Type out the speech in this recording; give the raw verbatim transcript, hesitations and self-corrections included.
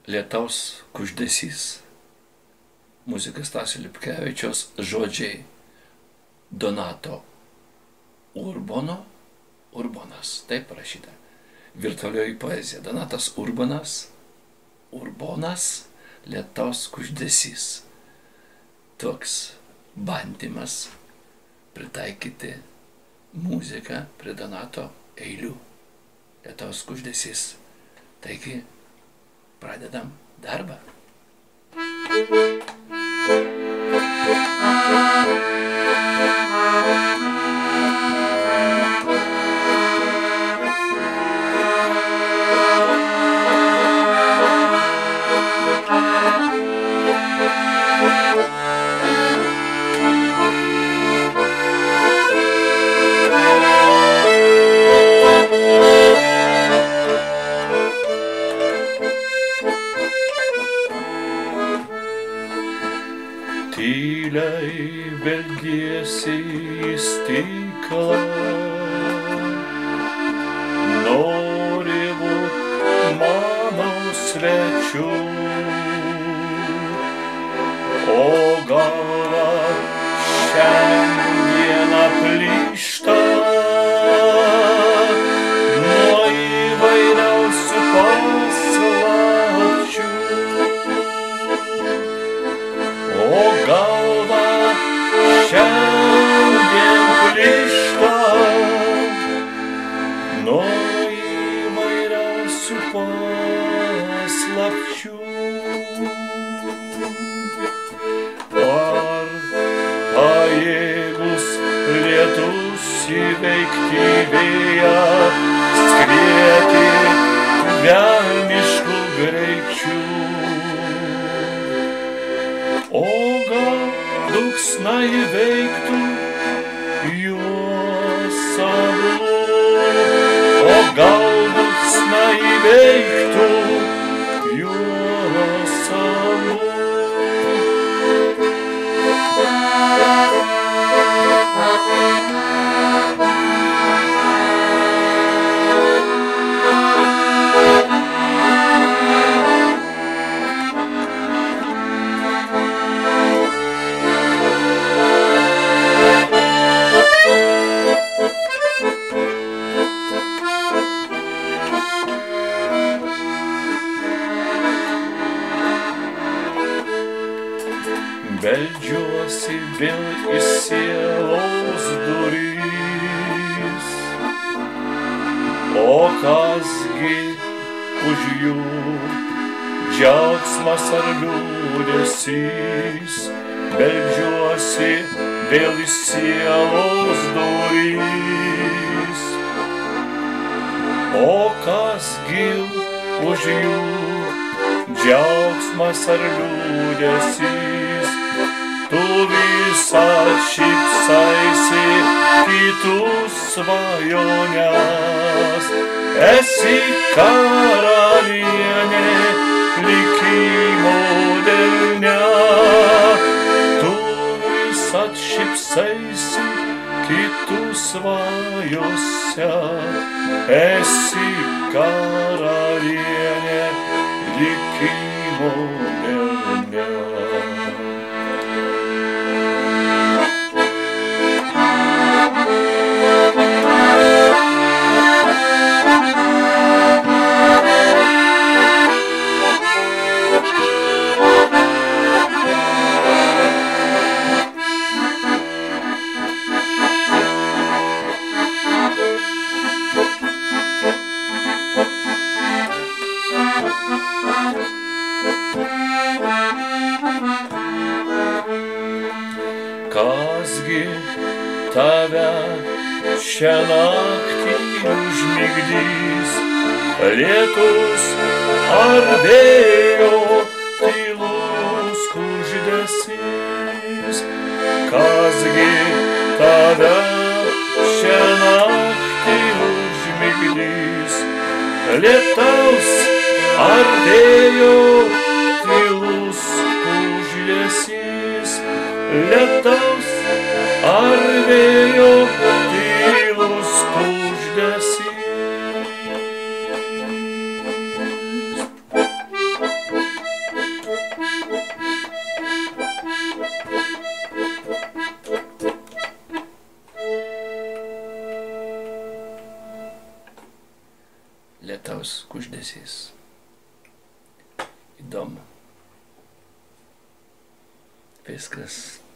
Lietaus kuždesys. Muzika Stasio Lipkevičiaus, žodžiai Donato Urbono, Urbonas, taip parašyta. Virtualioji poezija. Donatas Urbonas, Urbonas, Lietaus kuždesys. Toks bandymas pritaikyti muziką prie Donato eilių. Lietaus kuždesys. Taigi, pradedam darbą. Tyliai beldiesi į stiklą, nori būt mano svečiu, o galva šiandieną plyšta nuo įvairiausių paslapčių. O galva šiandien plyšta nuo įvairiausių paslapčių. Ar pajėgus lietus įveikti vėją, skrieti velnišku greičiu? O gal dulksna įveiktų juos abu, o gal dulksna įveiktų juos abu. Beldžiuosi vėl į sielos duris, o kasgi už jų džiaugsmas ar liūdesys. Beldžiuosi vėl į sielos duris, o kasgi už jų džiaugsmas ar liūdesys. Tu visad šypsaisi kitų svajonės, esi karalienė likimo delne. Tu visad šypsaisi kitų svajose, esi karalienė likimo delne. Kasgi tave šią naktį užmigdys, lietus ar vėjo tylus kuždesys? Kasgi tave šią naktį užmigdys, lietaus ar vėjo tylus kuždesys? Lietaus ar vėjo tylus kuždesys? lietaus kuždesys. Įdomu. Viskas